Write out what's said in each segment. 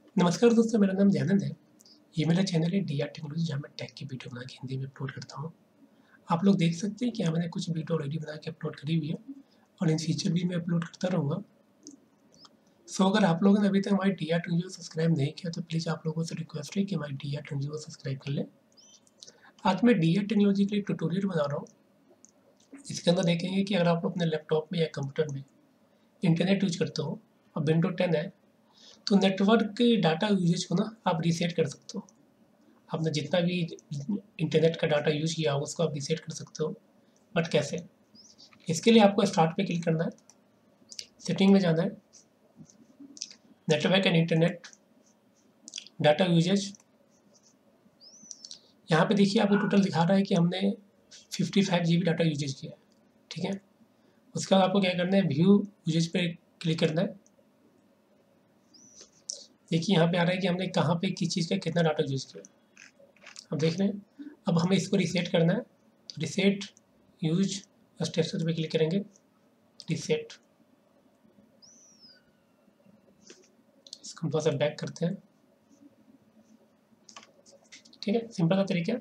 नमस्कार दोस्तों, मेरा नाम दयानंद है। ये मेरा चैनल है डी आर टेक्नोलॉजी, जहाँ मैं टेक की वीडियो बना के हिंदी में अपलोड करता हूँ। आप लोग देख सकते हैं कि यहाँ मैंने कुछ वीडियो ऑलरेडी बना के अपलोड करी हुई है और इन फ्यूचर भी मैं अपलोड करता रहूँगा। अगर आप लोगों ने अभी तक हमारी डी आर टेक्नोलॉजी को सब्सक्राइब नहीं किया तो प्लीज़ आप लोगों से रिक्वेस्ट है कि हमारी डी आर टेक्नोलॉजी को सब्सक्राइब कर लें। आज मैं डी आर टेक्नोलॉजी के लिए ट्यूटोरियल बना रहा हूँ। इसके अंदर देखेंगे कि अगर आप अपने लैपटॉप में या कंप्यूटर में इंटरनेट यूज करते हो और विंडो 10 है, तो नेटवर्क के डाटा यूजेज को ना आप रीसेट कर सकते हो। आपने जितना भी इंटरनेट का डाटा यूज़ किया हो उसको आप रीसेट कर सकते हो। बट कैसे? इसके लिए आपको स्टार्ट पे क्लिक करना है, सेटिंग में जाना है, network and internet data usage. यहाँ पे देखिए आपको टोटल दिखा रहा है कि हमने 55 GB डाटा यूजेज किया है। ठीक है, उसके बाद आपको क्या करना है, व्यू यूजेज पे क्लिक करना है। देखिए यहाँ पे आ रहा है कि हमने कहाँ पे किस चीज़ का कितना डाटा यूज किया। अब देख रहे हैं, अब हमें इसको रीसेट करना है, तो रीसेट यूज स्टेटस पे क्लिक करेंगे, रीसेट। इसको हम थोड़ा सा बैक करते हैं। ठीक है, सिंपल सा तरीका।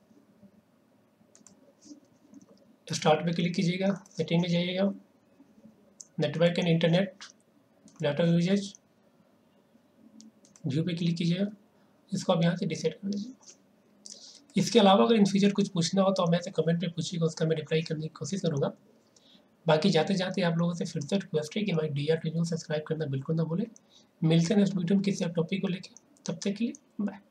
तो स्टार्ट पे क्लिक कीजिएगा, सेटिंग में जाइएगा, network and internet data usage, view पे क्लिक कीजिएगा। इसको आप यहाँ से रीसेट कर दीजिए। इसके अलावा अगर इन फ्यूचर कुछ पूछना हो तो आप मैं से कमेंट पे पूछिएगा, उसका मैं रिप्लाई करने की कोशिश करूँगा। बाकी जाते जाते आप लोगों से फिर से रिक्वेस्ट है कि हमारी डी आर टेक्नोलॉजी को सब्सक्राइब करना बिल्कुल ना भूलें। मिलते हैं नेक्स्ट वीडियो में किसी टॉपिक को लेकर। तब तक के लिए बाय।